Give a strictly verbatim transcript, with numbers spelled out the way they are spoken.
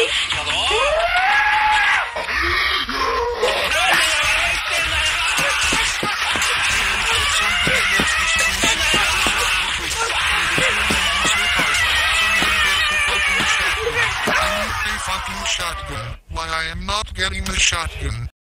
Fucking shotgun. Why I am not getting the shotgun?